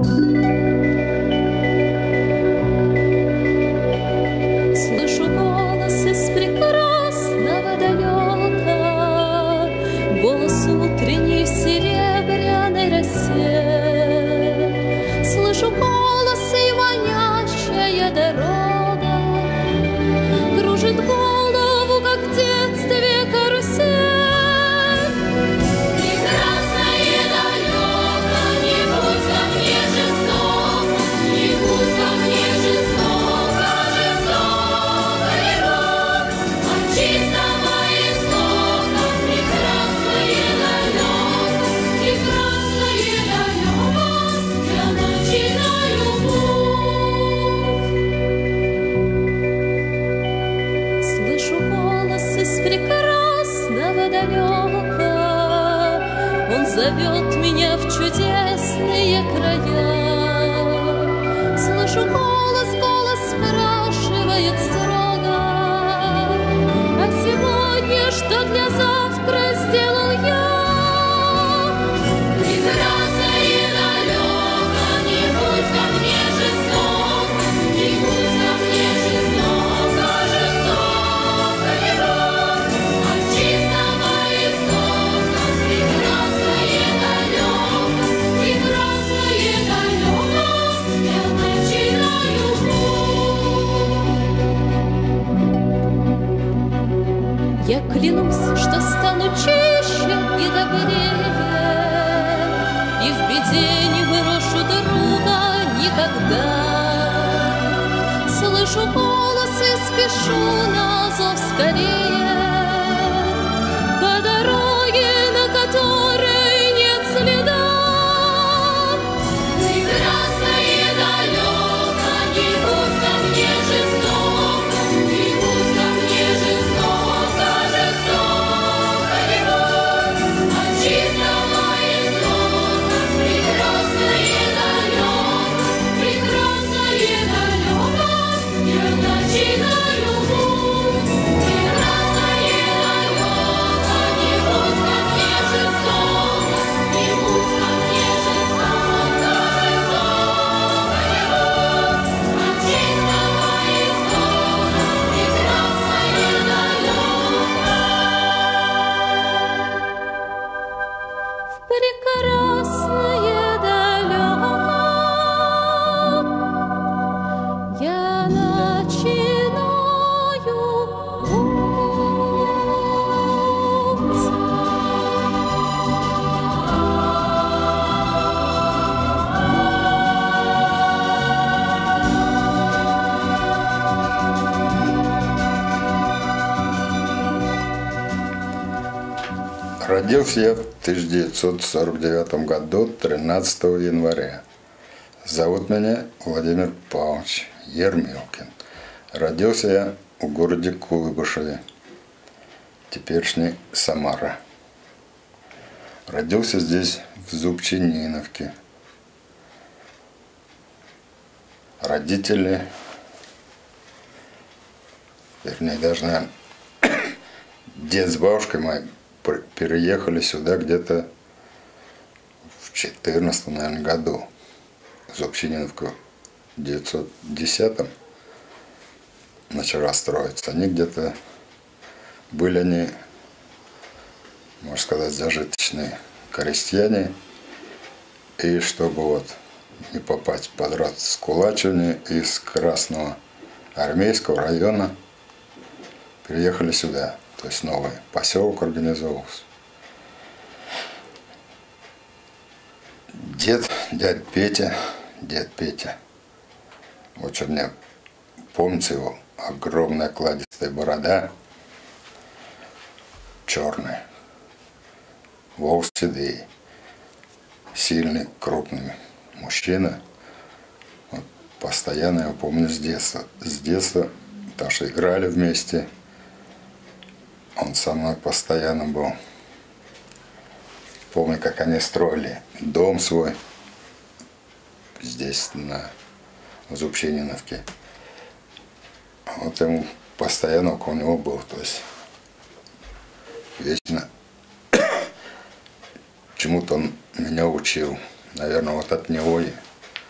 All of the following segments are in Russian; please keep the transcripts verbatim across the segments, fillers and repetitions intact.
Слышу голос из прекрасного далека, голос утренней в серебряной росе. Слышу голос и манящая дорога кружит голову, как в детстве карусель. Прекрасного далека он зовет меня в чудесные края. Слышу голос, голос спрашивает строго: а сегодня что для завтра сделал я? Прекрасное далеко, не будь ко мне жесток, не будь ко мне жестоко, жестоко ли Бог? Я клянусь, что стану чище и добрее, и в беде не брошу друга никогда. Слышу голос и спешу на зов скорее, по дороге, на которой нет следа. Прекрасное далеко, не будь ко мне жестоко, не будь ко мне жестоко, жестоко ли Бог? От чистого истока прекрасное далеко, прекрасное далеко, я начинаю путь. Прекрасное далеко, не будь ко мне жестоко, не будь ко мне жестоко, жестоко ли Бог? От чистого истока прекрасное далеко. В прекрасное далеко я начинаю путь. Родился я в тысяча девятьсот сорок девятом году, тринадцатого января. Зовут меня Владимир Павлович Ермилкин. Родился я в городе Куйбышеве, теперешний Самара. Родился здесь, в Зубчининовке. Родители, вернее, даже, наверное, дед с бабушкой моей переехали сюда где-то в четырнадцатом, наверное, году. Зубчининовку в девятьсот десятом начала строиться. Они где-то были, они, можно сказать, зажиточные крестьяне. И чтобы вот не попасть под раскулачивание, из Красного Армейского района переехали сюда. То есть новый поселок организовался. Дед, дядь Петя, дед Петя. Вот что мне помнится его, огромная кладистая борода, черная, волосы седые, сильный, крупный мужчина. Вот, постоянно я помню с детства. С детства, потому что играли вместе. Он со мной постоянно был. Помню, как они строили дом свой здесь, на Зубчининовке. Вот ему постоянно около него был. То есть вечно чему-то он меня учил. Наверное, вот от него и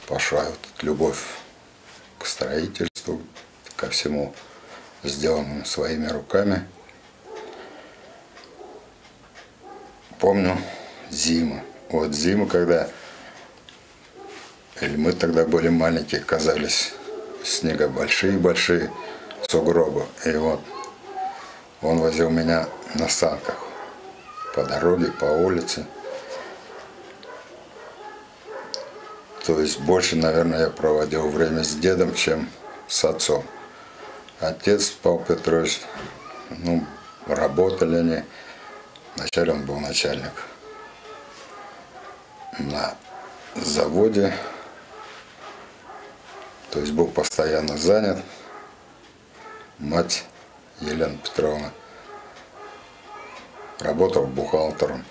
пошла вот любовь к строительству, ко всему сделанному своими руками. Помню зиму. Вот зиму, когда, или мы тогда были маленькие, казались снега большие-большие сугробы. И вот он возил меня на санках по дороге, по улице. То есть больше, наверное, я проводил время с дедом, чем с отцом. Отец, Павел Петрович, ну, работали они. Вначале он был начальник на заводе, то есть был постоянно занят. Мать Елена Петровна работала бухгалтером.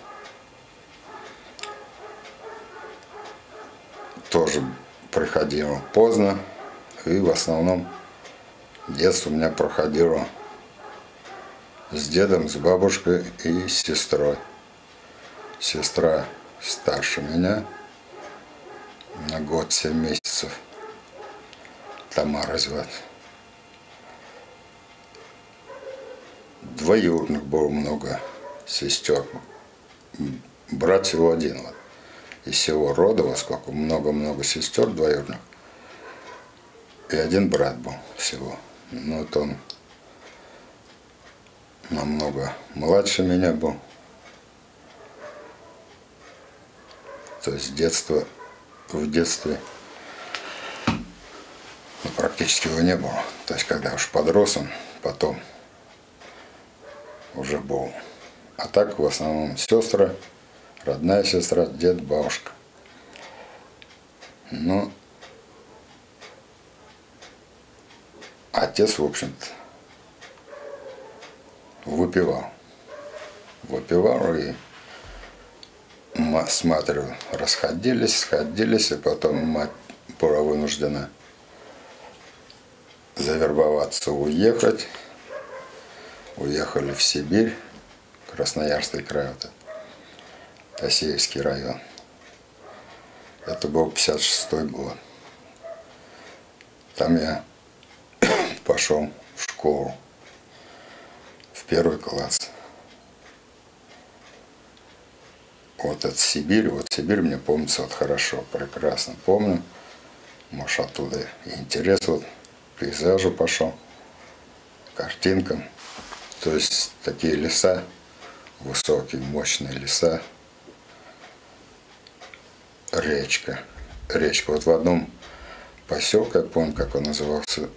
Тоже приходила поздно, и в основном детство у меня проходило с дедом, с бабушкой и с сестрой. Сестра старше меня на год семь месяцев. Тамара звать. Двоюродных было много сестер. Брат всего один. Вот. Из всего рода, во сколько много-много сестер двоюродных. И один брат был всего. Ну вот он намного младше меня был. То есть детство, в детстве ну, практически его не было. То есть когда уж подрос он, потом уже был. А так в основном сестры, родная сестра, дед, бабушка. Ну, отец, в общем-то, выпивал. Выпивал, и с матерью расходились, сходились, и потом мать была вынуждена завербоваться, уехать. Уехали в Сибирь, Красноярский край, вот, Асеевский район. Это был пятьдесят шестой год. Там я пошел в школу, в первый класс. Вот это Сибирь, вот Сибирь мне помнится вот хорошо, прекрасно помню. Может, оттуда и интерес вот к пейзажу пошел, картинкам. То есть такие леса, высокие, мощные леса, речка. Речка. Вот в одном поселке, я помню, как он назывался,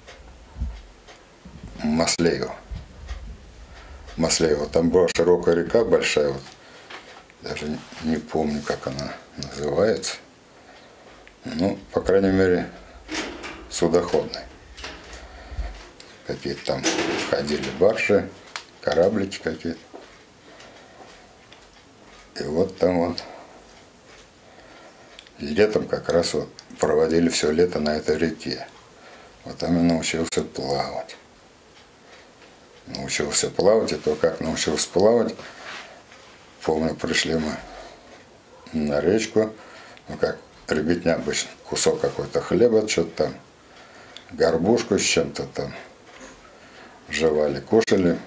Маслеево. Маслеево. Там была широкая река большая, вот, даже не помню, как она называется. Ну, по крайней мере, судоходная. Какие-то там ходили баржи, кораблики какие-то. И вот там вот летом как раз вот проводили все лето на этой реке. Вот там я научился плавать. Научился плавать, и то, как научился плавать, помню, пришли мы на речку, ну как ребятня обычно, кусок какой-то хлеба, что-то там, горбушку с чем-то там жевали, кушали.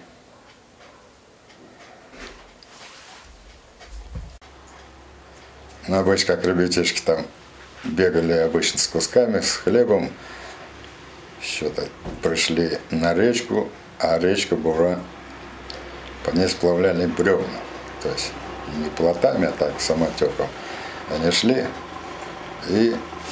Ну, обычно, как ребятишки там бегали обычно с кусками, с хлебом, что-то пришли на речку, а речка была, по ней сплавляли бревна, то есть не плотами, а так самотеком. Они шли, и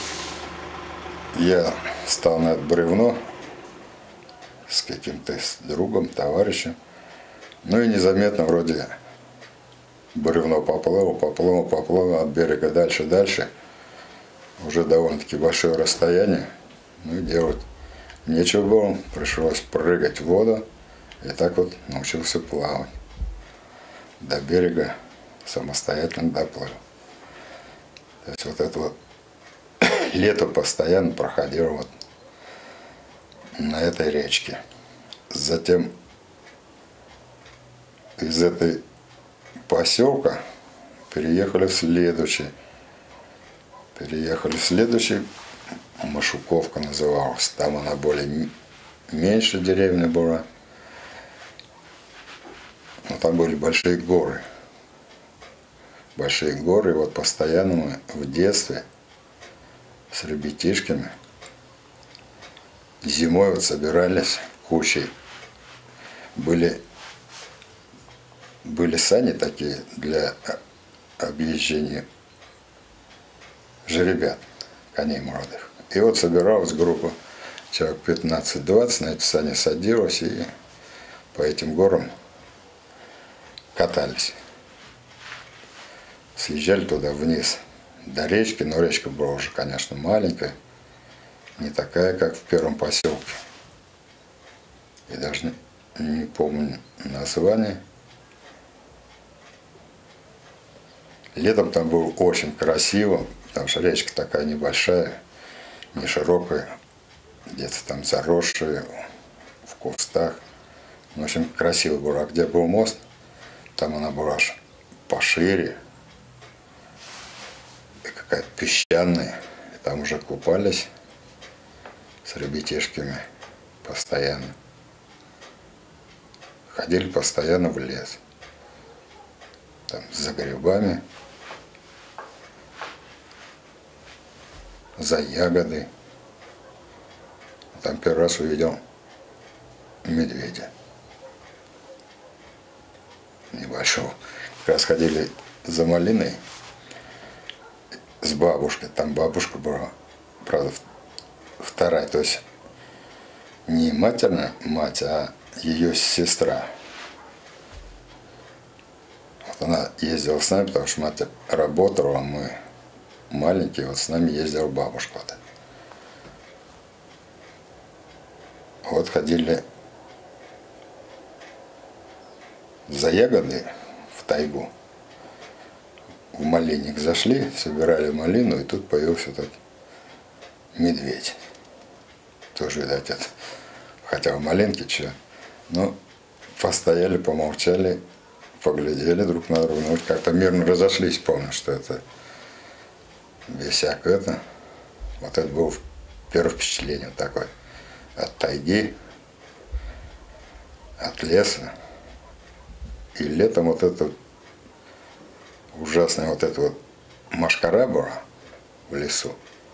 я стал на это бревно с каким-то другом, товарищем. Ну и незаметно вроде бревно поплыло, поплыло, поплыло от берега дальше, дальше. Уже довольно-таки большое расстояние. Ну и делать нечего было, пришлось прыгать в воду. И так вот научился плавать. До берега самостоятельно доплыл. То есть вот это вот лето постоянно проходило вот на этой речке. Затем из этой поселка переехали в следующий. Переехали в следующий, Машуковка называлась. Там она более меньше деревня была. Но там были большие горы. Большие горы. И вот постоянно мы в детстве с ребятишками зимой вот собирались кучей. Были, были сани такие для объезжения жеребят, коней молодых. И вот собиралась группа, человек пятнадцать-двадцать, на эти сани садилась и по этим горам катались. Съезжали туда вниз до речки, но речка была уже, конечно, маленькая, не такая, как в первом поселке. И даже не, не помню название. Летом там было очень красиво, потому что речка такая небольшая, не широкая, где-то там заросшая, в кустах. В общем, красиво было. А где был мост, там она была аж пошире, и какая-то песчаная. И там уже купались с ребятишками постоянно. Ходили постоянно в лес. Там за грибами, за ягодой. Там первый раз увидел медведя небольшого. Как раз ходили за малиной с бабушкой. Там бабушка была, правда, вторая, то есть не матерная мать, а ее сестра. Вот она ездила с нами, потому что мать работала, мы маленькие, вот с нами ездила бабушка. Вот, вот ходили за ягоды в тайгу. В малинник зашли, собирали малину, и тут появился этот медведь. Тоже, видать, это, хотя в малинке что. Ну, постояли, помолчали, поглядели друг на друга. Ну, как-то мирно разошлись, помню, что это без всякого это. Вот это было первое впечатление такое. От тайги, от леса. И летом вот это ужасная вот эта вот машкара была в лесу.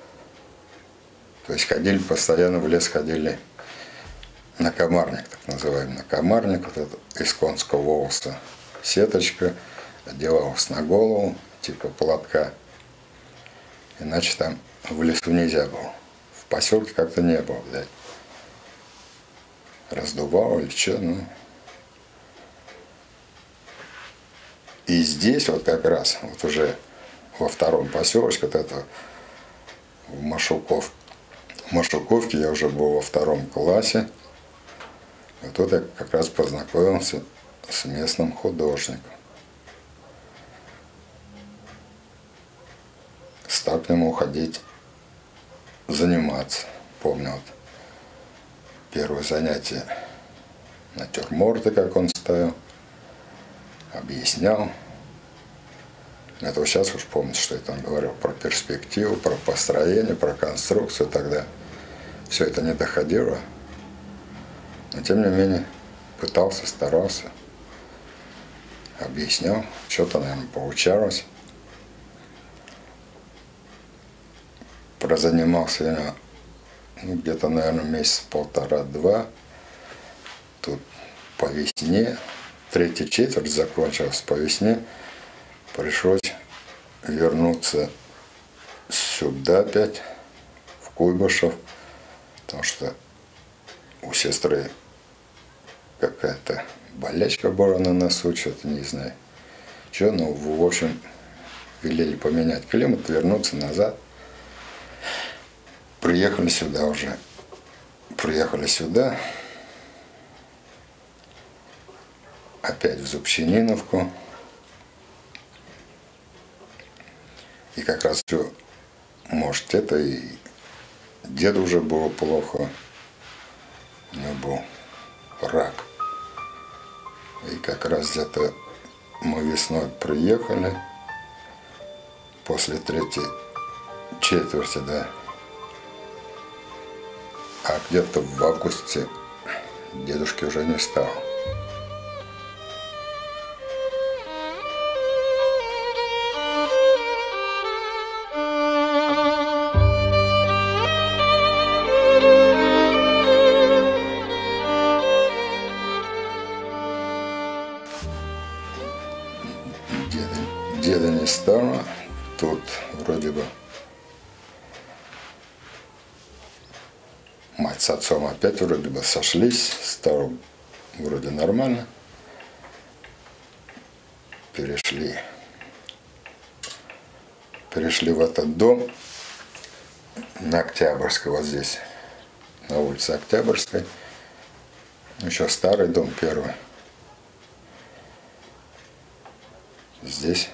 То есть ходили постоянно в лес, ходили на комарник, так называемый, на комарник, вот этот из конского волоса. Сеточка одевалась на голову, типа платка. Иначе там в лесу нельзя было. В поселке как-то не было, блядь. Раздувало или что, ну. И здесь вот как раз, вот уже во втором поселочке, вот это в Машуков, в Машуковке я уже был во втором классе. И тут я как раз познакомился с местным художником. Стал к нему ходить, заниматься. Помню, вот первое занятие натюрморты, как он ставил, объяснял. Это вот сейчас уж помните, что это он говорил про перспективу, про построение, про конструкцию. Тогда все это не доходило. Но тем не менее пытался, старался, объяснял. Что-то, наверное, получалось. Прозанимался я ну, где-то, наверное, месяц полтора-два. Тут по весне, третья четверть закончилась по весне. Пришлось вернуться сюда опять, в Куйбышев, потому что у сестры какая-то болячка была на носу, что-то не знаю. Что, ну, в общем, велели поменять климат, вернуться назад. Приехали сюда уже. Приехали сюда. Опять в Зубчининовку. И как раз все, может, это и деду уже было плохо. У него был рак. И как раз где-то мы весной приехали. После третьей четверти, да. А где-то в августе дедушки уже не стало. Деда, деда не стало. Тут вроде бы мать с отцом опять вроде бы сошлись, стало вроде нормально. Перешли, перешли в этот дом на Октябрьской, вот здесь, на улице Октябрьской. Еще старый дом, первый. Здесь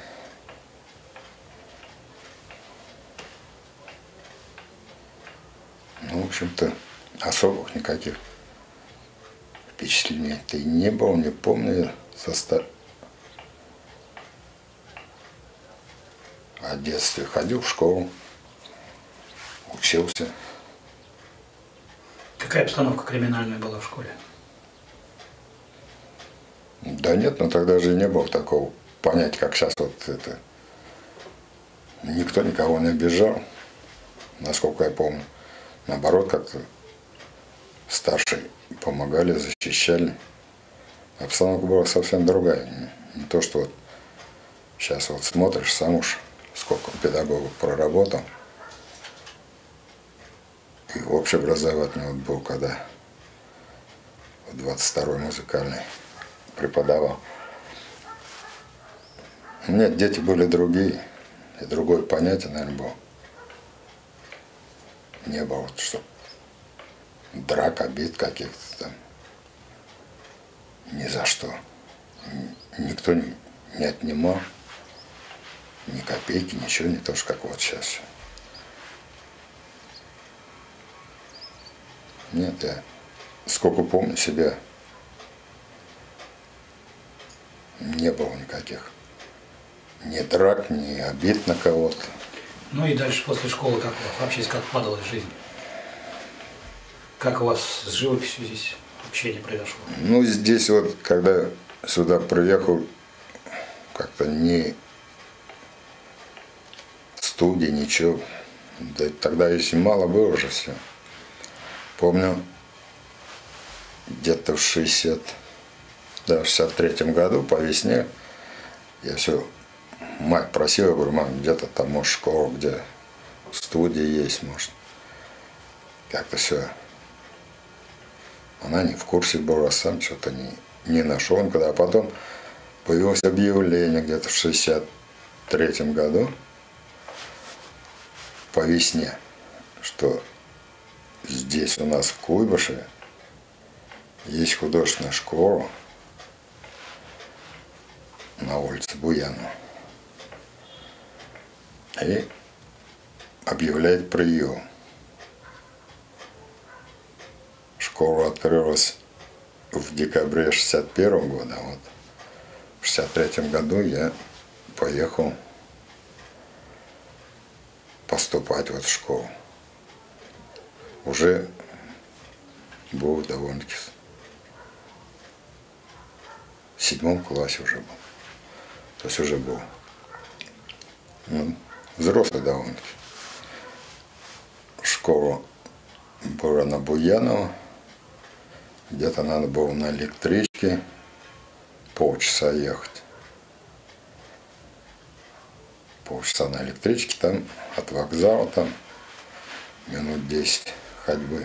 ну, в общем-то, особых никаких впечатлений-то и не было, не помню состав. О детстве ходил в школу, учился. Какая обстановка криминальная была в школе? Да нет, но тогда же и не было такого понятия, как сейчас вот это. Никто никого не обижал, насколько я помню. Наоборот, как-то старшие помогали, защищали. Обстановка была совсем другая. Не, не то, что вот сейчас вот смотришь, сам уж сколько педагогов проработал. И общеобразовательный вот был, когда в двадцать второй музыкальный преподавал. Нет, дети были другие. И другое понятие, наверное, было. Не было, вот, что драк, обид каких-то там. Ни за что. Никто не, не отнимал. Ни копейки, ничего, не то, что как вот сейчас. Нет, я сколько помню себя, не было никаких. Ни драк, ни обид на кого-то. Ну и дальше после школы как у вас вообще как складывалась жизнь? Как у вас с живописью здесь общение произошло? Ну, здесь вот, когда сюда приехал, как-то ни студии, ничего. Да тогда еще мало было уже все. Помню, где-то в шестьдесят, да, в шестьдесят третьем году по весне я все, мать просила, говорю, мам, где-то там, может, школа, где студия есть, может. Как-то все. Она не в курсе была, сам что-то не, не нашел никуда. А потом появилось объявление где-то в шестьдесят третьем году по весне, что здесь у нас в Куйбышеве есть художественная школа на улице Буянова. И объявляет прием. Школа открылась в декабре шестьдесят первого года. Вот в шестьдесят третьем году я поехал поступать вот в школу. Уже был довольно-таки в седьмом классе уже был. То есть уже был ну, взрослый довольно-таки. Школа была на Буянова. Где-то надо было на электричке полчаса ехать. Полчаса на электричке, там от вокзала там минут десять ходьбы.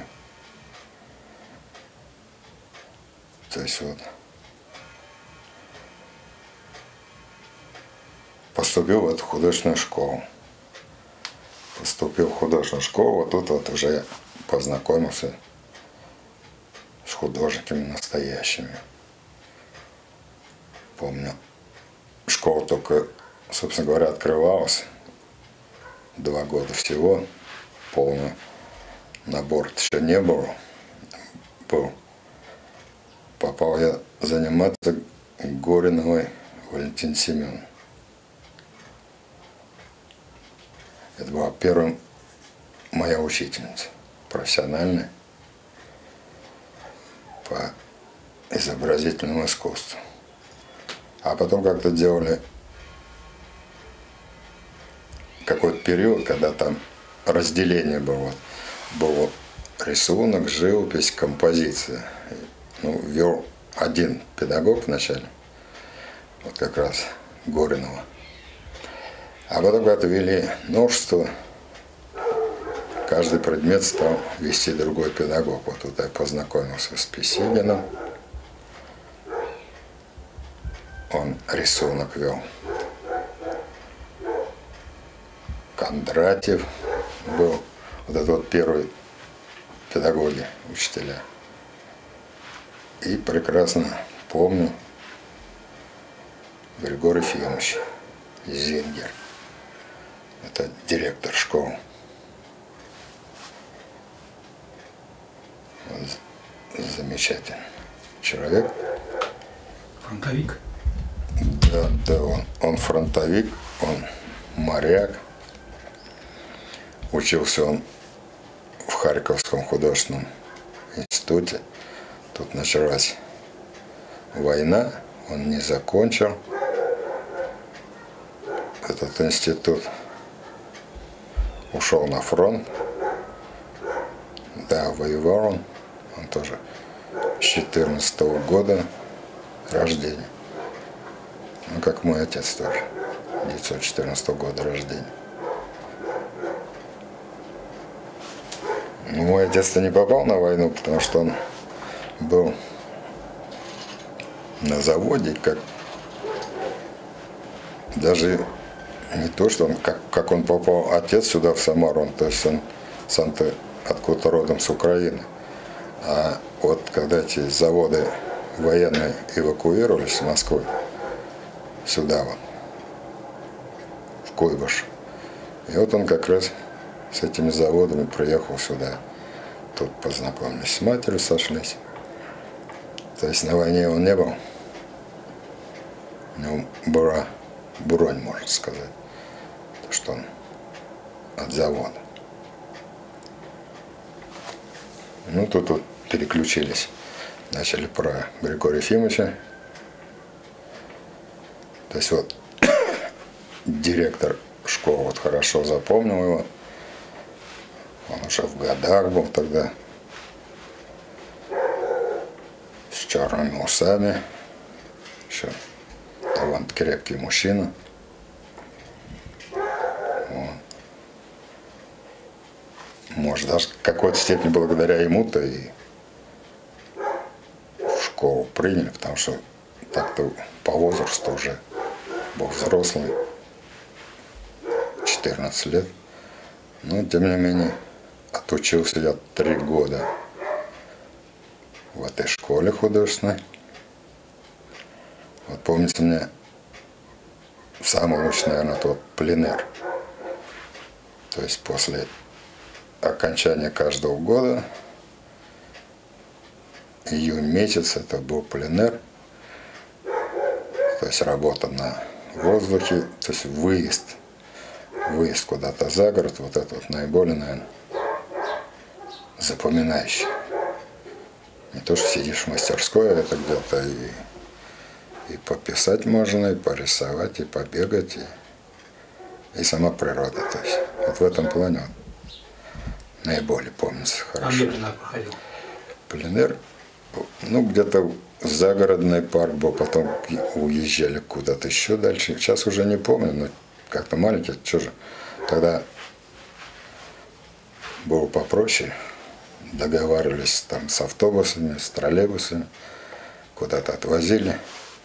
То есть вот поступил в эту художественную школу. Поступил в художественную школу, вот тут вот уже познакомился с художниками настоящими. Помню, школа только, собственно говоря, открывалась. Два года всего. Полный набор еще не было. Был. Попал я заниматься Гориновой Валентиной Семеновной. Это была первым моя учительница профессиональная по изобразительному искусству. А потом как-то делали какой-то период, когда там разделение было. Был рисунок, живопись, композиция. Ну, вел один педагог вначале, вот как раз Горинова. А потом когда-то вели множество, каждый предмет стал вести другой педагог. Вот тут я познакомился с Писигиным. Он рисунок вел. Кондратьев был. Вот это вот первые педагоги, учителя. И прекрасно помню Григорий Ефимович Зингер. Это директор школы. Замечательный человек. Фронтовик. Да, да, он, он фронтовик, он моряк. Учился он в Харьковском художественном институте. Тут началась война, он не закончил этот институт. Ушел на фронт. Да, воевал он. Он тоже с четырнадцатого года рождения. Ну, как мой отец тоже. девятьсот четырнадцатого года рождения. Ну, мой отец-то не попал на войну, потому что он был на заводе, как даже не то, что он, как, как он попал, отец сюда в Самару, он, то есть он сам-то откуда-то родом с Украины. А вот когда эти заводы военные эвакуировались с Москвы сюда вот, в Куйбыш, и вот он как раз с этими заводами приехал сюда. Тут познакомились с матерью, сошлись. То есть на войне он не был. У него была бронь, можно сказать, что он от завода. Ну, тут вот переключились. Начали про Григория Ефимовича. То есть вот директор школы вот хорошо запомнил его. Он уже в годах был тогда. С черными усами. Еще довольно крепкий мужчина. Вот. Может, даже в какой-то степени благодаря ему-то и в школу приняли, потому что так-то по возрасту уже был взрослый, четырнадцать лет. Но, тем не менее, отучился я три года в этой школе художественной. Вот помнится мне, самый лучший, наверное, тот пленэр. То есть после окончания каждого года, июнь месяц, это был пленэр. То есть работа на воздухе, то есть выезд. Выезд куда-то за город, вот это вот наиболее, наверное, запоминающий. Не то, что сидишь в мастерской, а это где-то и, и пописать можно, и порисовать, и побегать, и, и сама природа. То есть вот в этом плане вот, наиболее помнится хорошо. А где пленэр проходил? Пленэр, ну, где-то загородный парк был, потом уезжали куда-то еще дальше. Сейчас уже не помню, но как-то маленький, что же. Тогда было попроще. Договаривались там с автобусами, с троллейбусами, куда-то отвозили.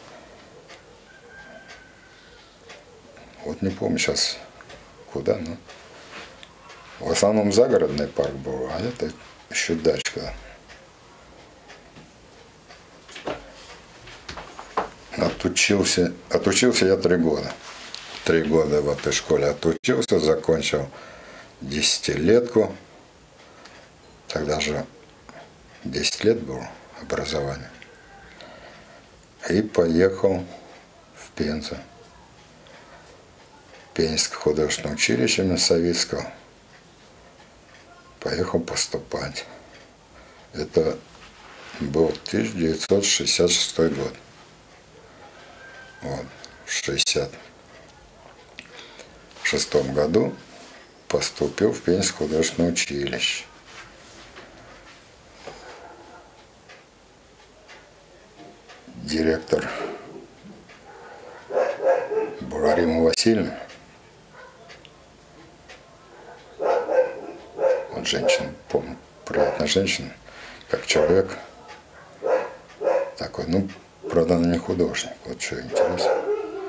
Вот не помню сейчас куда, но в основном загородный парк был, а это еще дачка. Отучился, отучился я три года. Три года в этой школе отучился, закончил десятилетку. Тогда же десять лет было образование. И поехал в Пензу. Пензенское художественное училище Мясовицкого. поехал поступать. Это был тысяча девятьсот шестьдесят шестой год. Вот. В шестьдесят шестом году поступил в Пензенское художественное училище. Директор была Рима Васильевна. Вот женщина, помню, приятная женщина, как человек такой, ну, правда, она не художник, вот что интересно.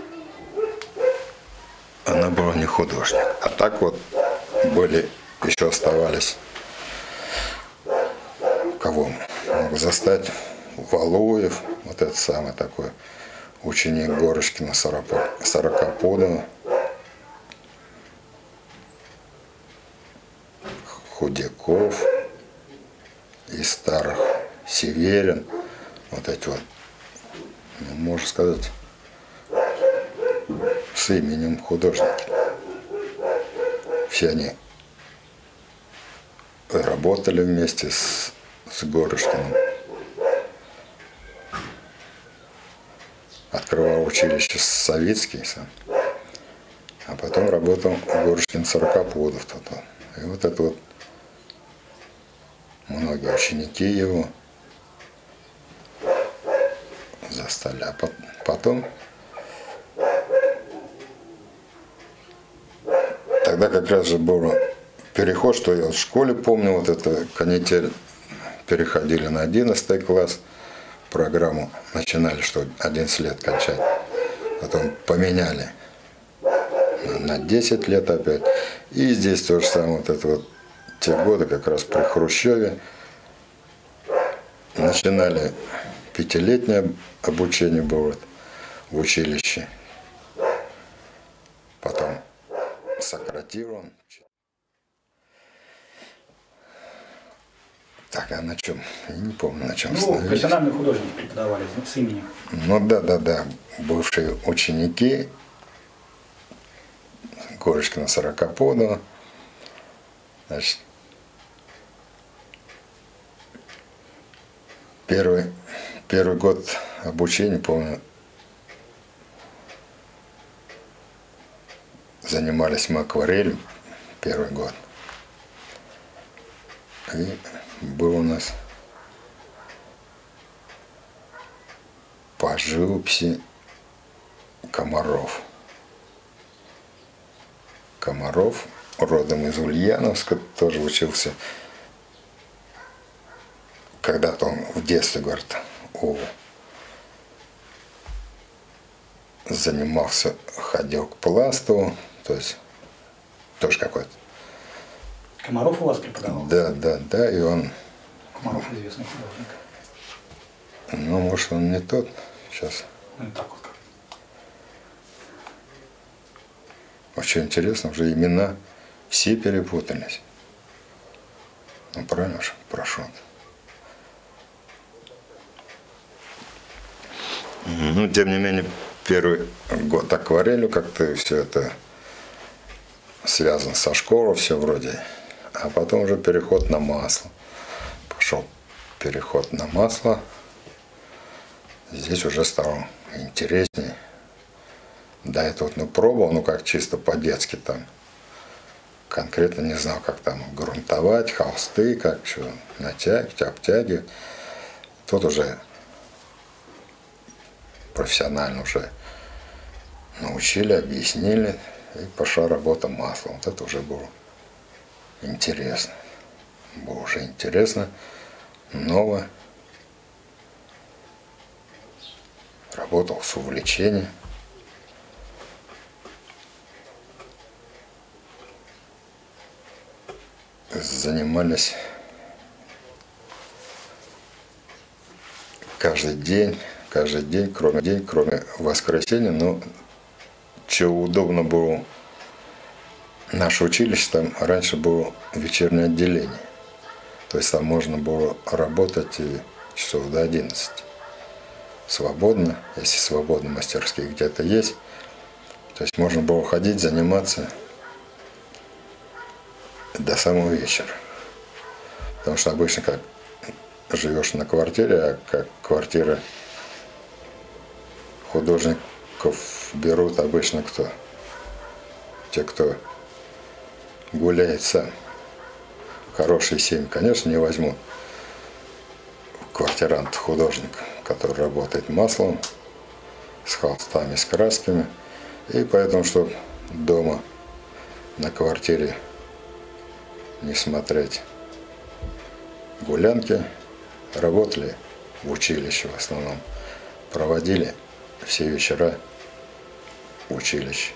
Она была не художник. А так вот были, еще оставались, кого мог застать, Валуев, вот этот самый такой ученик Горышкина, Сорокопудова, Худяков, из старых Северин, вот эти вот, ну, можно сказать, с именем художники. Все они работали вместе с, с Горышкиным. Открывал училище Савицкий сам, а потом работал Горышкин Сорокопудов. И вот это вот многие ученики его застали. А потом, тогда как раз же был переход, что я в школе помню, вот это канитель, переходили на одиннадцатый класс, программу начинали, что одиннадцать лет кончать, потом поменяли на десять лет опять. И здесь то же самое, вот это вот те годы, как раз при Хрущеве, начинали пятилетнее обучение было в училище, потом сократил. Так, а на чем? Я не помню, на чем. Ну, профессиональные художники преподавали с именем. Ну да, да, да. Бывшие ученики Горышкина, Сорокопудова. Значит, первый, первый год обучения, помню, занимались мы акварелью первый год. И был у нас по живописи Комаров. Комаров, родом из Ульяновска, тоже учился. Когда-то он в детстве, говорит, у... занимался, ходил к Пластову, то есть тоже какой-то. Комаров у вас преподавал? Да, да, да, и он... Комаров известный художник. Ну, может, он не тот сейчас. Ну, так вот как. Очень интересно, уже имена все перепутались. Ну, правильно же, прошел. Ну, тем не менее, первый год акварелью как-то все это связано со школой, все вроде. А потом уже переход на масло. Пошел переход на масло. Здесь уже стало интереснее. До этого вот, ну, пробовал, ну как чисто по-детски там. Конкретно не знал, как там грунтовать, холсты, как что, натягивать, обтягивать. Тут уже профессионально уже научили, объяснили. И пошла работа маслом. Вот это уже было интересно. Было уже интересно, новое. Работал с увлечением. Занимались каждый день, каждый день, кроме день, кроме воскресенья, но чего удобно было, наше училище, там раньше было вечернее отделение. То есть там можно было работать и часов до одиннадцати. Свободно, если свободно мастерские где-то есть. То есть можно было ходить, заниматься до самого вечера. Потому что обычно как живешь на квартире, а как квартира художников берут обычно кто? Те, кто гуляет сам. Хорошие семьи, конечно, не возьмут квартирант, художник, который работает маслом, с холстами, с красками. И поэтому, чтобы дома на квартире не смотреть гулянки, работали в училище в основном, проводили все вечера в училище.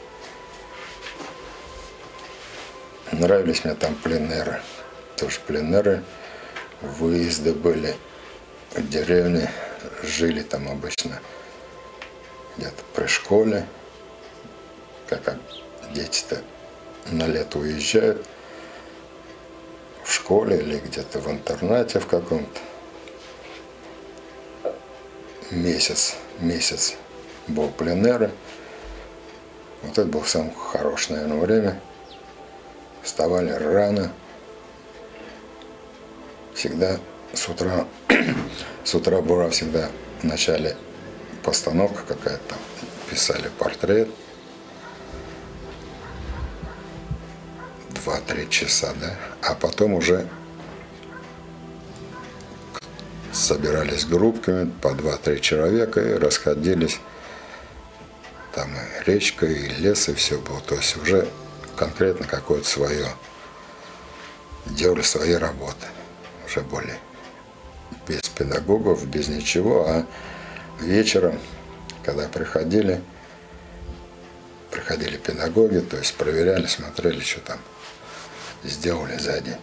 Нравились мне там пленеры, тоже пленеры, выезды были в деревне, жили там обычно где-то при школе, как дети-то на лето уезжают, в школе или где-то в интернате в каком-то. Месяц, месяц был пленеры. Вот это было самое хорошее, наверное, время. Вставали рано. Всегда с утра, с утра была всегда в начале постановка какая-то, писали портрет. два-три часа, да, а потом уже собирались группками по два-три человека и расходились. Там и речка, и лес, и все было. То есть уже конкретно какое-то свое. Делали свои работы. Уже более без педагогов, без ничего. А вечером, когда приходили, приходили педагоги, то есть проверяли, смотрели, что там сделали за день.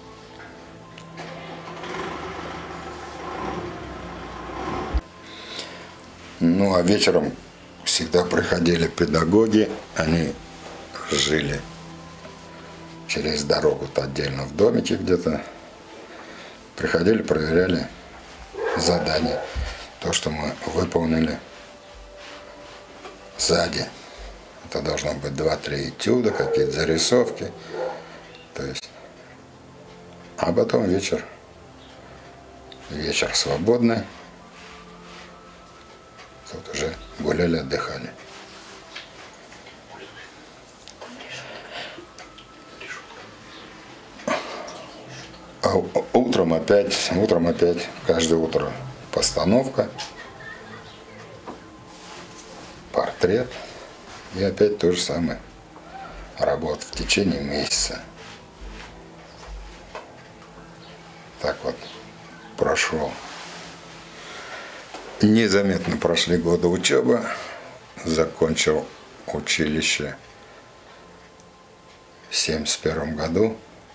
Ну, а вечером всегда приходили педагоги, они жили через дорогу-то отдельно в домике где-то. Приходили, проверяли задание, то, что мы выполнили сзади. Это должно быть два-три этюда, какие-то зарисовки. То есть, а потом вечер, вечер свободный. Тут уже гуляли, отдыхали. А утром опять, утром опять, каждое утро постановка, портрет. И опять то же самое. Работа в течение месяца. Так вот прошел. Незаметно прошли годы учебы. Закончил училище в семьдесят первом году.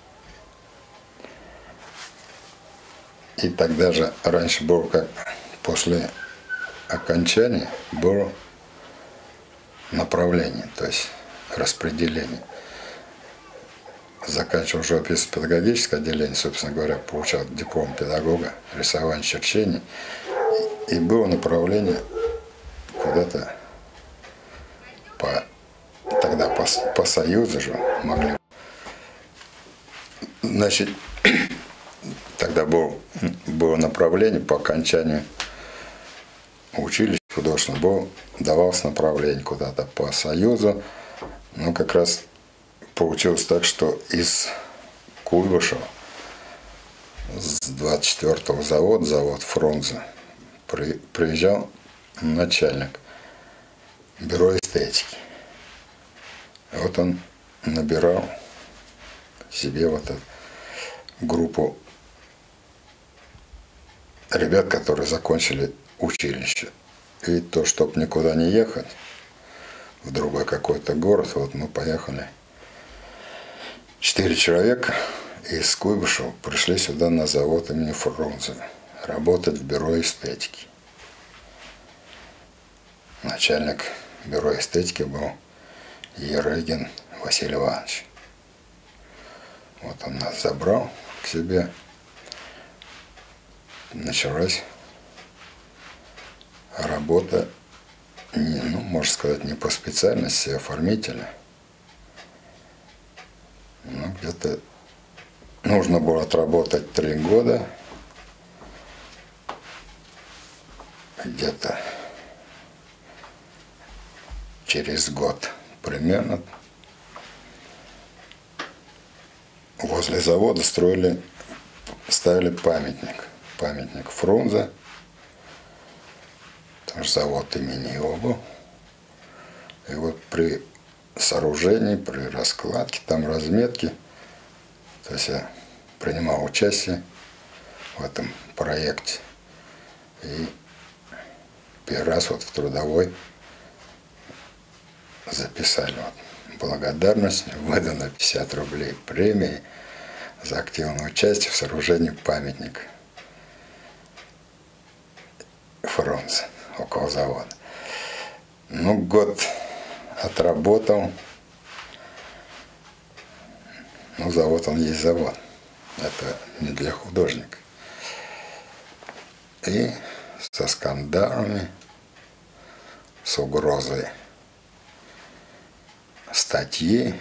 И тогда же, раньше было как после окончания, было направление, то есть распределение. Заканчивал живописно-педагогическое отделение, собственно говоря, получал диплом педагога, рисование, черчение. И было направление куда-то по, тогда по, по Союзу же могли. Значит, тогда был, было направление по окончанию училища художественного, было, давалось направление куда-то по Союзу. Но как раз получилось так, что из Куйбышева, с двадцать четвёртого завода, завод Фрунзе, при, приезжал начальник бюро эстетики. И вот он набирал себе вот эту группу ребят, которые закончили училище. И то, чтобы никуда не ехать, в другой какой-то город, вот мы поехали. Четыре человека из Куйбышева пришли сюда на завод имени Фрунзе работать в бюро эстетики. Начальник бюро эстетики был Ерыгин Василий Иванович. Вот он нас забрал к себе. Началась работа, ну, можно сказать, не по специальности, а оформителя. Ну, где-то нужно было отработать три года. Где-то через год примерно возле завода строили, ставили памятник. Памятник Фрунзе. Там же завод имени его был. И вот при сооружении, при раскладке, там разметки, то есть я принимал участие в этом проекте. И первый раз вот в трудовой записали вот благодарность, выдано пятьдесят рублей премии за активное участие в сооружении памятника Фрунзе около завода. Ну, год отработал. Ну, завод, он есть завод. Это не для художника. И со скандалами, с угрозой статьи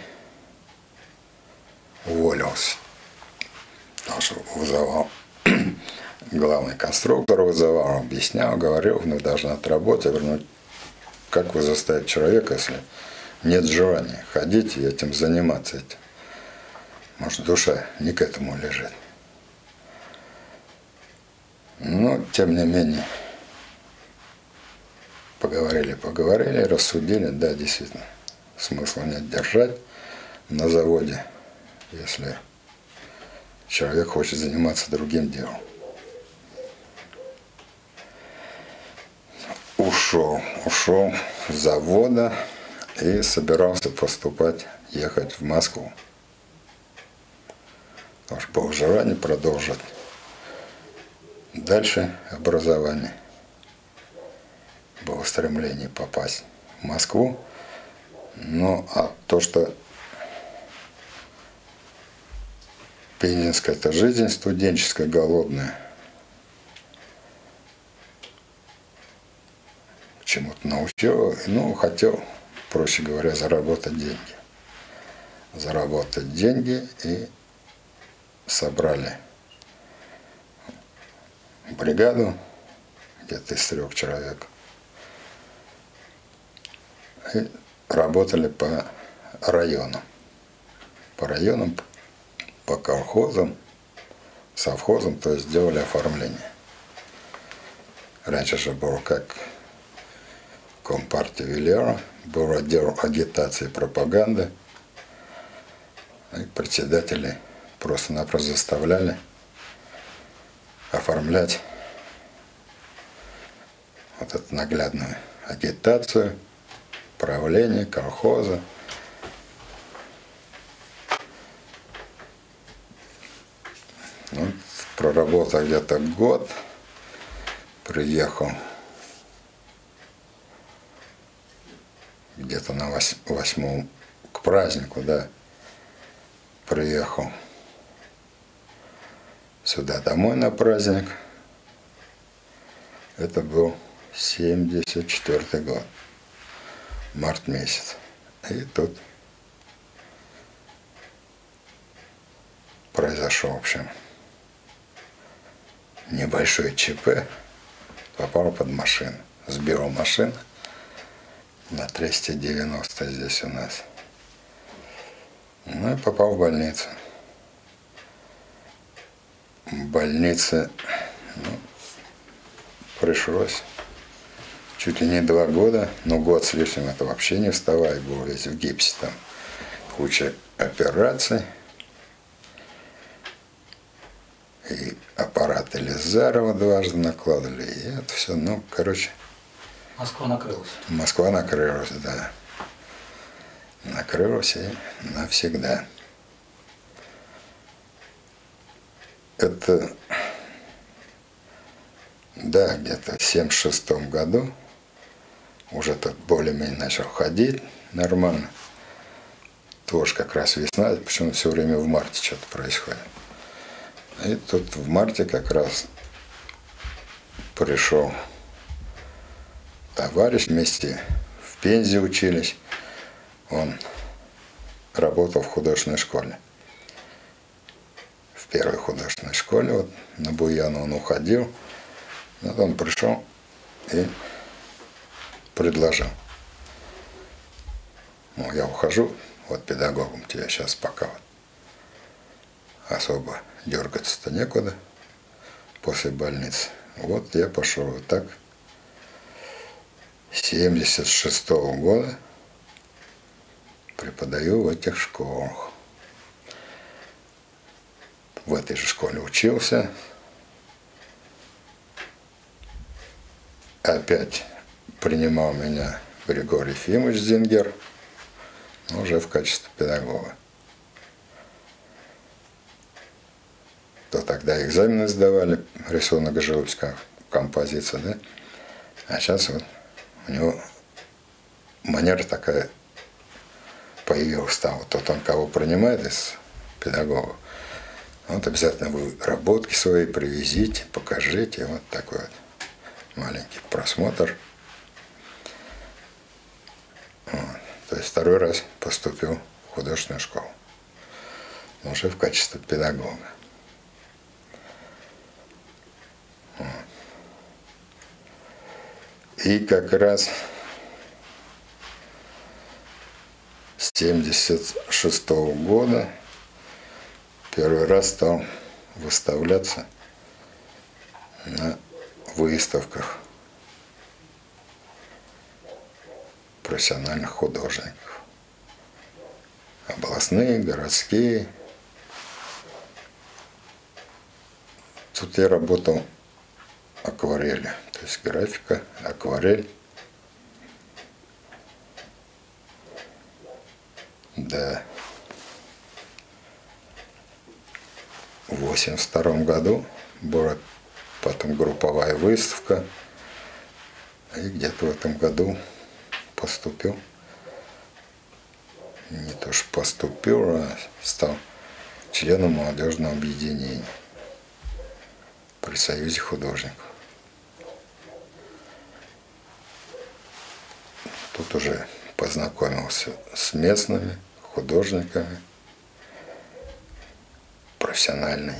уволился. Потому что вызывал, главный конструктор вызывал, объяснял, говорил, ну, должна отработать. Я говорю, ну, как вы заставите человека, если нет желания ходить и этим заниматься этим? Может, душа не к этому лежит. Но, тем не менее, поговорили, поговорили, рассудили, да, действительно, смысла нет держать на заводе, если человек хочет заниматься другим делом. Ушел, ушел с завода и собирался поступать, ехать в Москву. Потому что было желание продолжить дальше образование. Было стремление попасть в Москву. Ну, а то, что пензенская-то жизнь студенческая, голодная, к чему-то научил, ну, хотел, проще говоря, заработать деньги. Заработать деньги и собрали бригаду, где-то из трех человек, и работали по районам. По районам, по колхозам, совхозам, то есть делали оформление. Раньше же было как Компартия велела, был отдел агитации и пропаганды, и председатели просто-напросто заставляли оформлять вот эту наглядную агитацию, правление, колхоза. Ну, проработал где-то год, приехал где-то на восьмом к празднику, да, приехал сюда домой на праздник. Это был семьдесят четвёртый год, март месяц. И тут произошел, в общем, небольшой ЧП, попал под машину, сбила машину на триста девяносто здесь у нас. Ну и попал в больницу. В больнице, ну, пришлось чуть ли не два года, но год с лишним это вообще не вставай, был весь в гипсе, там куча операций. И аппарат Елизарова дважды накладывали, и это все, ну, короче. Москва накрылась. Москва накрылась, да. Накрылась и навсегда. Это, да, где-то в семьдесят шестом году уже тут более-менее начал ходить нормально. Тоже как раз весна, почему все время в марте что-то происходит. И тут в марте как раз пришел товарищ, вместе в Пензе учились. Он работал в художественной школе в первой художественной школе, вот на Буяну он уходил, вот он пришел и предложил. Ну, я ухожу, вот педагогом тебе сейчас пока вот особо дергаться-то некуда после больницы. Вот я пошел вот так. С семьдесят шестого года преподаю в этих школах. В этой же школе учился. Опять принимал меня Григорий Ефимович Зингер, но уже в качестве педагога. То тогда экзамены сдавали, рисунок живопись, как композиция, да? А сейчас вот у него манера такая появилась, стала. Тот он кого принимает из педагогов, вот обязательно вы работки свои привезите, покажите. Вот такой вот маленький просмотр. Вот. То есть второй раз поступил в художественную школу, но уже в качестве педагога. Вот. И как раз с семьдесят шестого года первый раз стал выставляться на выставках профессиональных художников. Областные, городские. Тут я работал акварелью, то есть графика, акварель. Да. В восемьдесят втором году была потом групповая выставка, и где-то в этом году поступил, не то что поступил, а стал членом молодежного объединения при Союзе художников. Тут уже познакомился с местными художниками, профессиональные.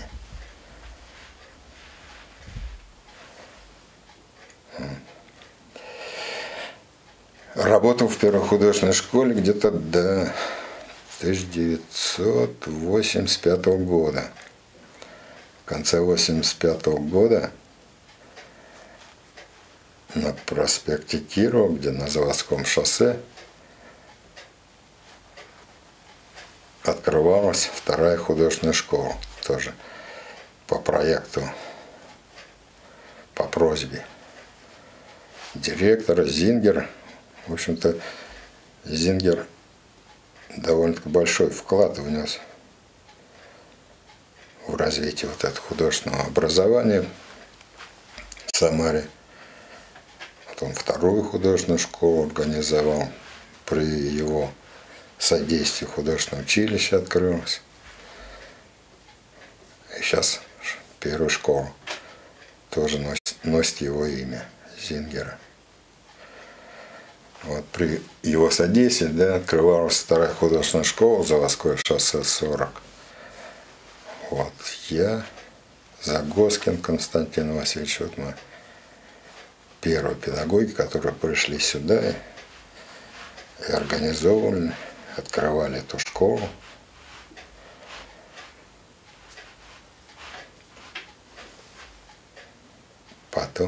Работал в первой художественной школе где-то до тысяча девятьсот восемьдесят пятого года. В конце восемьдесят пятого года на проспекте Кирова, где на Заводском шоссе, открывалась вторая художественная школа. Тоже по проекту, по просьбе директора Зингера. В общем-то, Зингер довольно-таки большой вклад внес в развитие вот этого художественного образования в Самаре. Потом вторую художественную школу организовал. При его содействии художественное училище открылось. И сейчас первую школу тоже носит, носит его имя, Зингера. Вот при его содействии, да, открывалась вторая художественная школа, Заводское шоссе сорок. Вот я, Загоскин Константин Васильевич, вот мы первые педагоги, которые пришли сюда и, и организовывали, открывали эту школу. Потом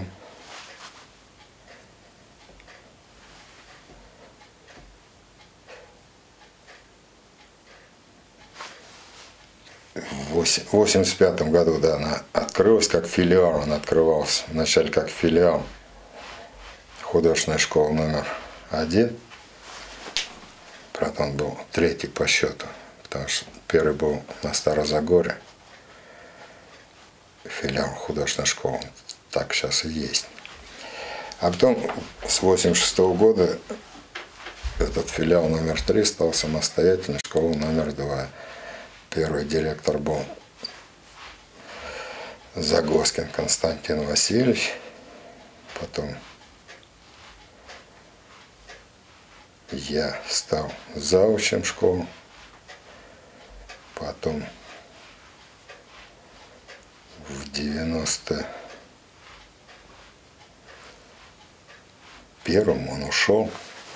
в восемьдесят пятом году, да, она открылась как филиал, он открывался вначале как филиал художественной школы номер один. Правда, он был третий по счету, потому что первый был на Старозагоре, филиал художественной школы, так сейчас и есть. А потом с восемьдесят шестого года этот филиал номер три стал самостоятельной школой номер два. Первый директор был Загоскин Константин Васильевич, потом я стал заучем школы, потом в девяносто первом он ушел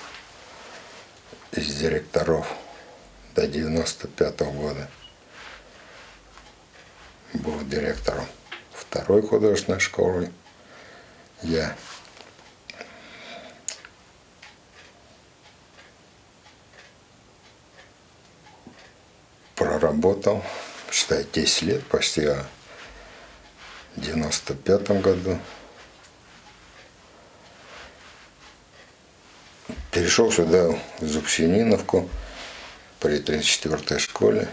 из директоров до девяносто пятого года. Был директором второй художественной школы. Я проработал, считай, десять лет почти, а в девяносто пятом году перешел сюда, в Зубчининовку, при тридцать четвёртой школе.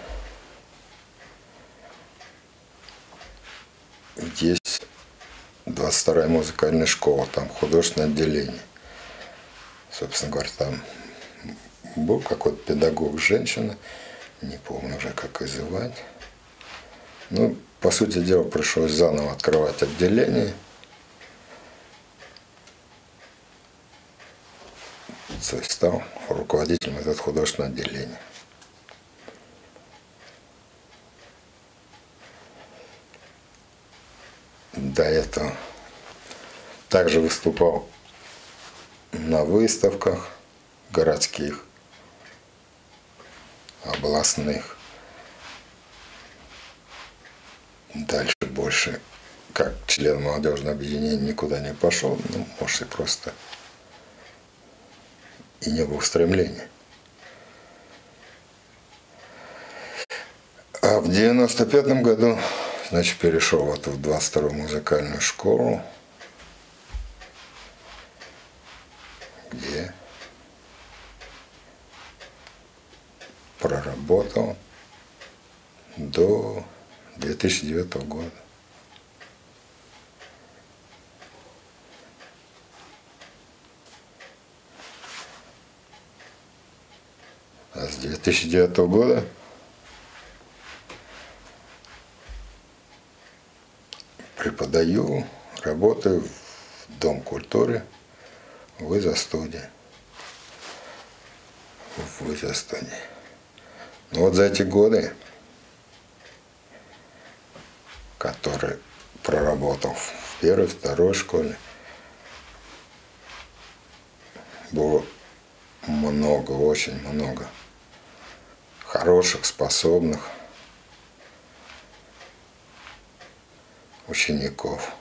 Есть двадцать вторая музыкальная школа, там художественное отделение. Собственно говоря, там был какой-то педагог, женщина, не помню уже, как ее звать. Ну, по сути дела, пришлось заново открывать отделение. То есть стал руководителем этого художественного отделения. До этого также выступал на выставках городских, областных. Дальше больше, как член молодежного объединения, никуда не пошел, ну, может, и просто и не было стремления. А в девяносто пятом году, значит, перешел вот в двадцать вторую музыкальную школу, где проработал до две тысячи девятого года. А с две тысячи девятого года преподаю, работаю в Дом культуры в Изо-студии. В Изо-студии. Но вот за эти годы, которые проработал в первой, второй школе, было много, очень много хороших, способных учеников.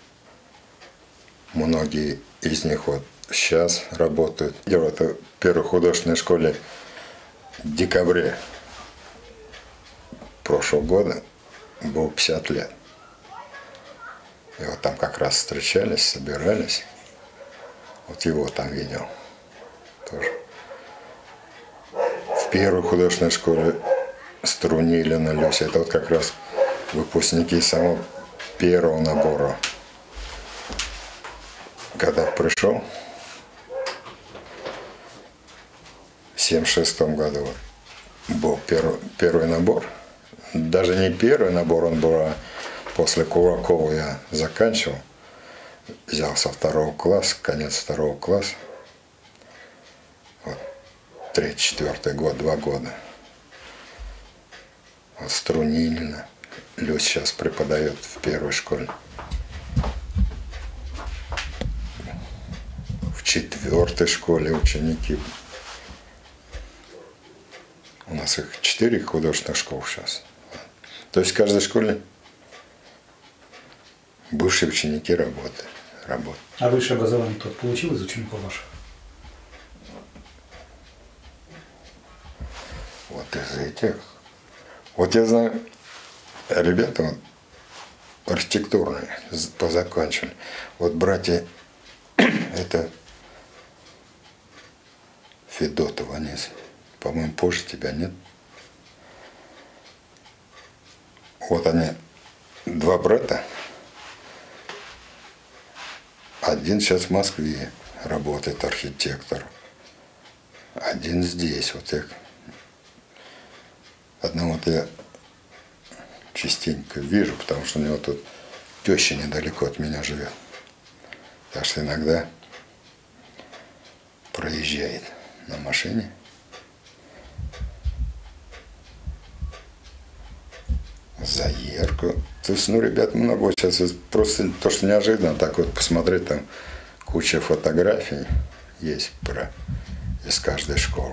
Многие из них вот сейчас работают. Я в этой первой художественной школе в декабре прошлого года было пятьдесят лет. И вот там как раз встречались, собирались. Вот его там видел тоже. В первой художественной школе Струнилина Люся. Это вот как раз выпускники самого первого набора. Когда пришел, в семьдесят шестом году был первый, первый набор. Даже не первый набор он был, а после Кулакова я заканчивал. Взял со второго класса, конец второго класса. Вот, третий, четвертый год, два года. Вот Струнилина. Люсь сейчас преподает в первой школе. В четвертой школе ученики. У нас их четыре художественных школ сейчас. То есть в каждой школе бывшие ученики работают. работают. А высшее образование кто получил из учеников ваших? Вот из этих. Вот я знаю, ребята вот, архитектурные позаканчивали. Вот братья, это Федотов, они, по-моему, позже тебя, нет? Вот они, два брата. Один сейчас в Москве работает архитектор. Один здесь. Вот я одного-то я частенько вижу, потому что у него тут теща недалеко от меня живет. Так что иногда проезжает на машине. Заерку. То есть, ну, ребят много. Вот сейчас просто то, что неожиданно, так вот посмотреть, там куча фотографий есть про из каждой школы.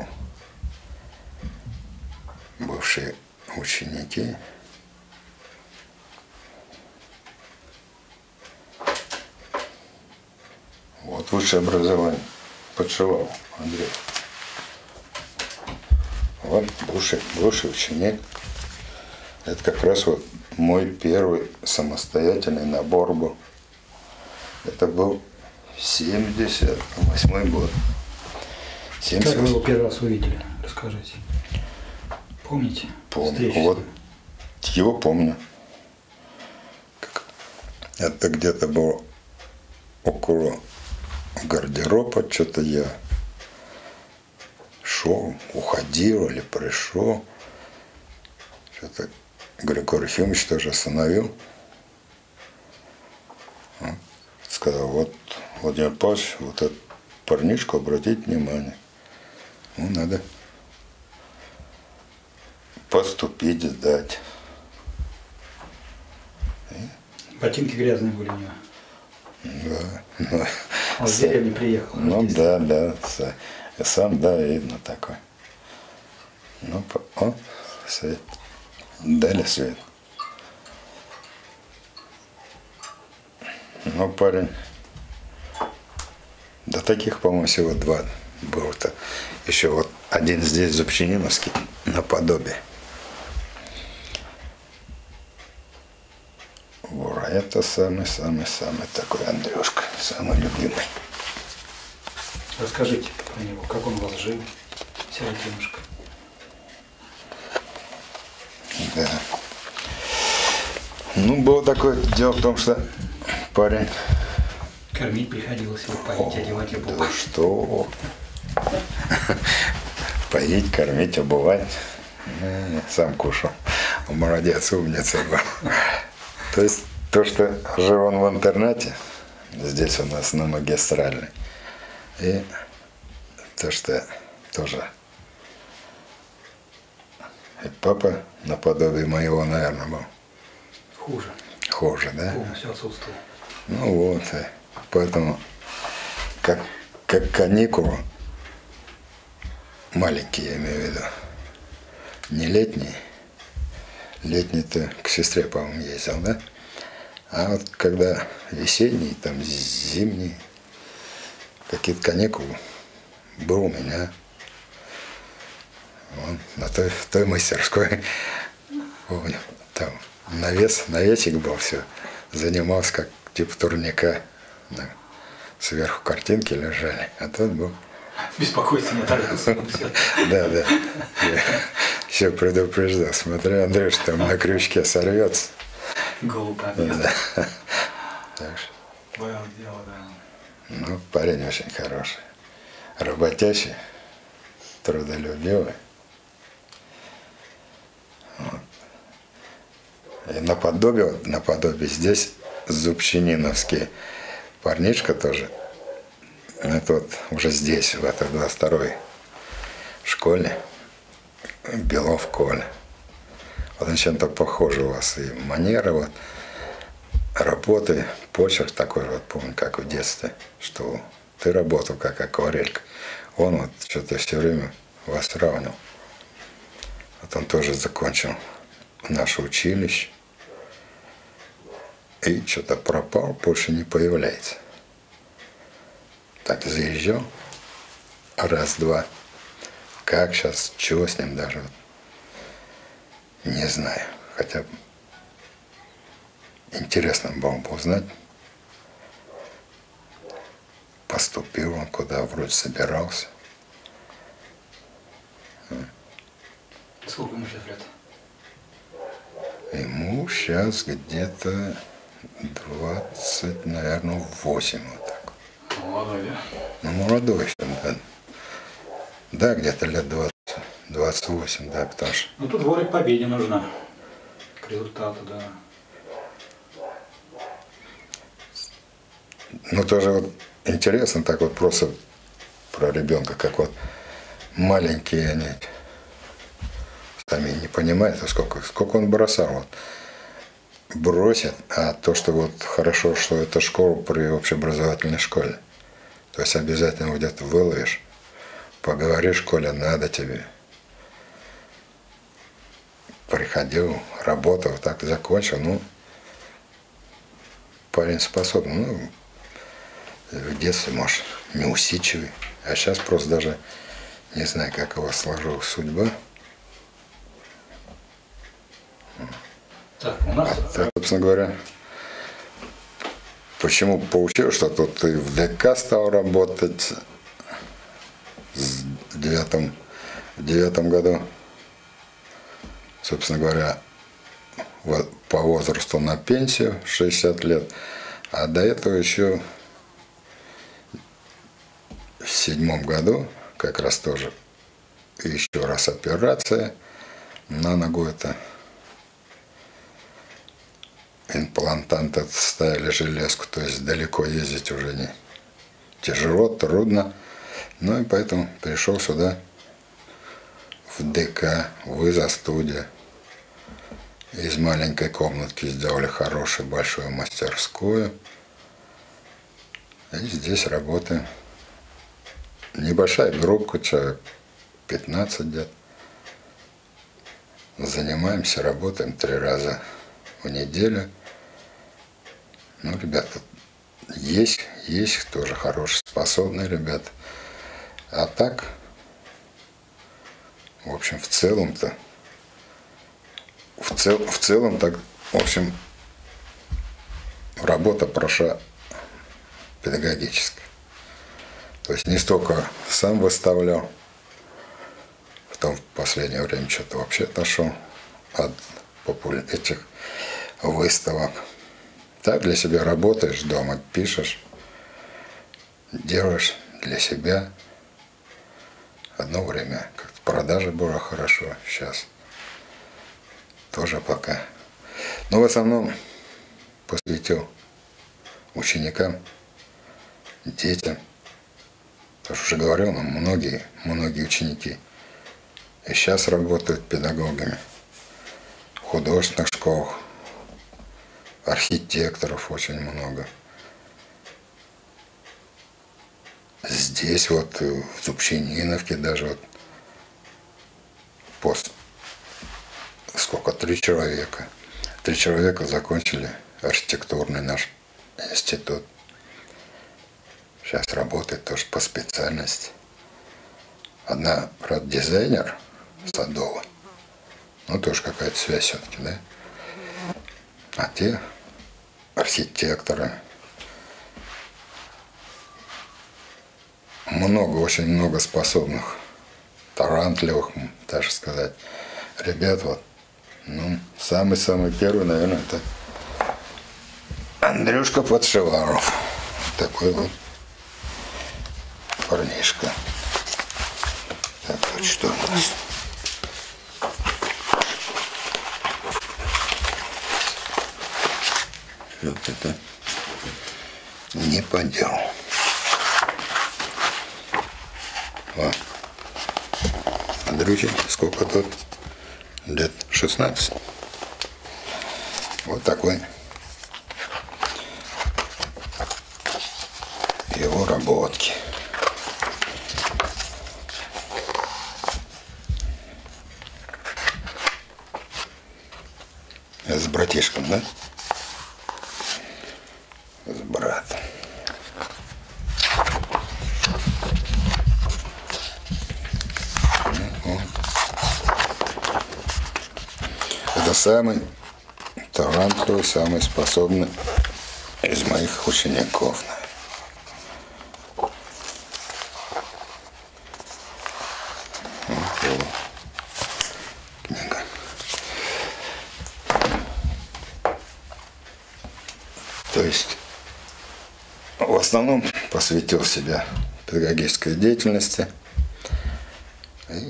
Бывшие ученики. Вот высшее образование. Подшивал Андрей. Вот бывший, бывший ученик. Это как раз вот мой первый самостоятельный набор был. Это был семьдесят восьмой год. Как вы его первый раз увидели? Расскажите. Помните? Помню. Встречу? Вот его помню. Это где-то было около гардероба, что-то я шел, уходил или пришел. Что-то Григорий Ефимович тоже остановил. Сказал, вот, Владимир Павлович, вот этот парнишку обратить внимание. Ну, надо поступить, сдать. Ботинки грязные были у него. Да. Ну, Он в деревню приехал. ну да, да. И сам, да, видно такой. Ну, о, свет. Дали свет. Ну, парень. Да таких, по-моему, всего два было-то. Еще вот один здесь, Зубчининовский, наподобие. Вот, а это самый-самый-самый такой Андрюшка, самый любимый. Расскажите про него, как он у вас жил, сиротинушка. Да. Ну, было такое дело в том, что парень... Кормить приходилось его, поить, одевать, обувать. Да что? Поить, кормить, обувать. Сам кушал. Молодец, умница был. То есть то, что жил он в интернате, здесь у нас на Магистральной, и то, что тоже и папа наподобие моего, наверное, был. Хуже. Хуже, да? Полностью отсутствовал. Ну вот, и поэтому как, как каникулы, маленькие, я имею в виду, не летние, летний-то к сестре, по-моему, ездил, да? А вот когда весенний, там зимний, какие-то каникулы, был у меня вон, на той, в той мастерской, помню, там навес, навесик был, все, занимался как типа турника, да. Сверху картинки лежали, а тот был. Беспокойство не оторвался. Да, да. Все предупреждал. Смотри, Андрей, что там на крючке сорвется. Голову побил. Да. Так что, Было дело, да. ну, парень очень хороший. Работящий, трудолюбивый. Вот. И наподобие, наподобие здесь Зубчининовский парнишка тоже. Это вот уже здесь, в этой двадцать второй школе, Белов Коля. Вот он чем-то похож у вас. И манера вот, работы, почерк такой вот, помню, как в детстве, что ты работал как акварелька. Он вот что-то все время вас сравнивал. Вот он тоже закончил наше училище. И что-то пропал, больше не появляется. Так заезжал, раз-два. Как сейчас, чего с ним даже, не знаю. Хотя интересно было бы узнать. Поступил он куда, вроде собирался. Сколько ему сейчас лет? Ему сейчас где-то двадцать, наверное, восемь вот так. Молодой, да? Ну, молодой еще, да. Да, где-то лет двадцать, двадцать восемь, да, потому что... Ну тут воля к победе нужна. К результату, да. Ну, тоже вот интересно так вот просто про ребенка, как вот маленькие они сами не понимают, а сколько, сколько он бросал. Вот. бросит, а то, что вот хорошо, что это школа при общеобразовательной школе. То есть обязательно где-то выловишь, поговоришь, Коля, надо тебе. Приходил, работал, так закончил, ну, парень способный, ну, в детстве, может, неусидчивый, а сейчас просто даже не знаю, как его сложилась судьба. Так, у нас... А так, собственно говоря, почему получилось, что тут ты в ДК стал работать в девятом, в девятом году, собственно говоря, по возрасту на пенсию шестьдесят лет, а до этого еще в седьмом году как раз тоже еще раз операция на ногу, это имплантанты ставили железку, то есть далеко ездить уже не тяжело, трудно. Ну и поэтому пришел сюда, в ДК, в изо-студия. Из маленькой комнатки сделали хорошую большую мастерскую. И здесь работаем. Небольшая группа, человек пятнадцать где-то. Занимаемся, работаем три раза в неделю. Ну, ребята, есть, есть тоже хорошие, способные ребята. А так, в общем, в целом-то, в, цел, в целом так, в общем, работа прошла педагогическая. То есть не столько сам выставлял, потом в последнее время что-то вообще отошел от этих выставок. Так для себя работаешь дома, пишешь, делаешь для себя. Одно время как-то продажа была хорошо, сейчас тоже пока. Но в основном посвятил ученикам, детям. Потому что уже говорил, нам многие, многие ученики и сейчас работают педагогами в художественных школах, архитекторов очень много. Здесь вот в Зубчининовке даже вот пост, сколько, три человека. Три человека закончили архитектурный наш институт. Сейчас работает тоже по специальности. Одна, правда, дизайнер садовый. Ну, тоже какая-то связь все-таки, да? А те архитекторы. Много, очень много способных, талантливых, даже сказать, ребят. Вот, ну, самый-самый первый, наверное, это Андрюшка Подшиваров. Такой вот парнишка. Так, вот что у нас? Вот это не по делу. О. Андрюхе сколько тут? Лет шестнадцать. Вот такой его работки. Это с братишком, да? С братом. Ну, это самый талантливый, самый способный из моих учеников. Книга. То есть в основном посвятил себя педагогической деятельности и,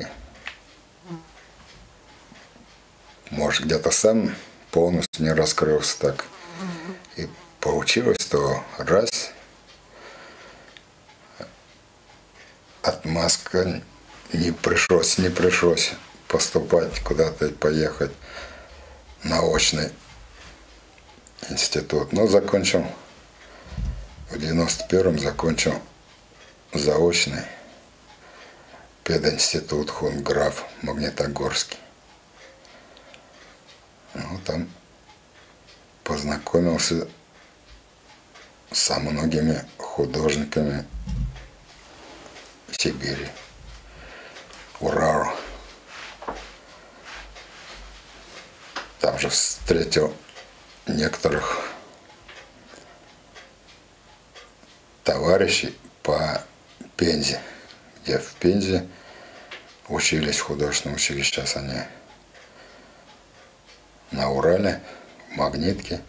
может, где-то сам полностью не раскрылся так. И получилось, что раз отмазка, не пришлось, не пришлось поступать куда-то, поехать на очный институт. Но закончил, в девяносто первом закончил заочный пединститут Хунграф Магнитогорский. Ну, там познакомился со многими художниками Сибири, Урала. Там же встретил некоторых товарищей по Пензе, где в Пензе учились в художественном училище. Сейчас они на Урале, в Магнитке.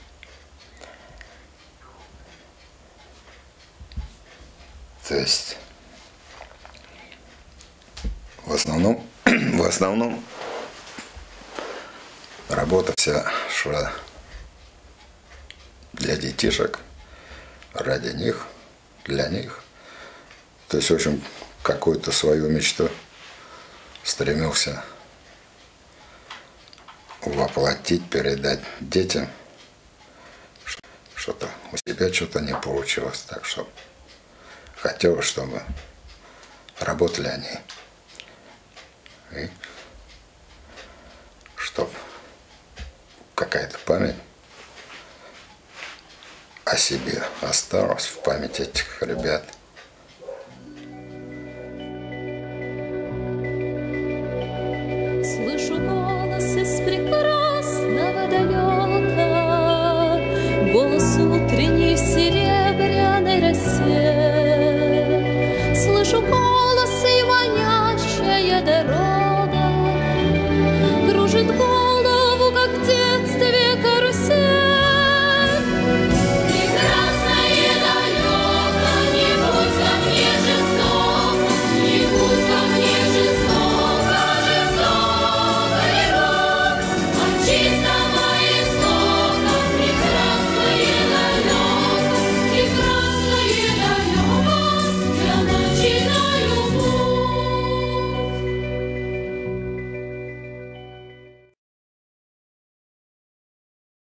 То есть в основном, в основном работа вся шла для детишек, ради них, для них. То есть, в общем, какую-то свою мечту стремился воплотить, передать детям. Что-то у себя что-то не получилось, так что хотелось, чтобы работали они. И чтобы какая-то память о себе осталась в память этих ребят. Слышу голос из прекрасного далека, голос утренней сирены.